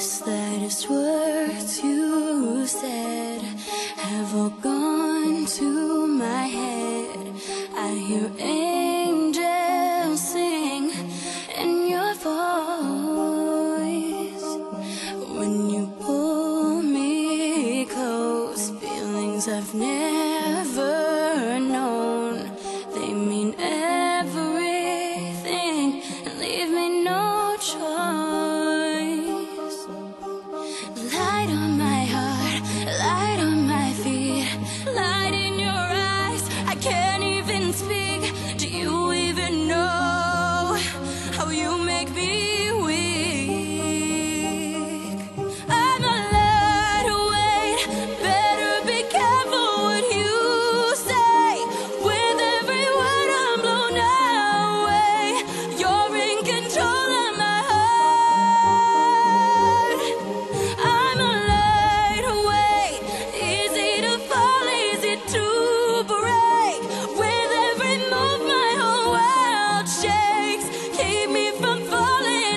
slightest words you said have all gone to my head. I hear angels sing in your voice. When you pull me close, feelings I've never known, they mean everything and leave me no choice. Light on my heart, light on my feet, light in your eyes, I can't even speak. Do you even know how you make me weak? I'm a lightweight, better be careful what you say. With every word I'm blown away, you're in control of my heart. I'm a lightweight, easy to fall, easy to break. With every move my whole world shakes, keep me from falling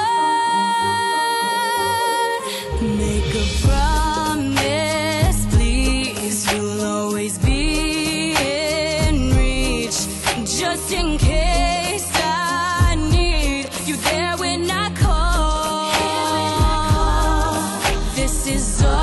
apart. Make a promise, please, you'll always be in reach, just in case I need you there when I call. This is all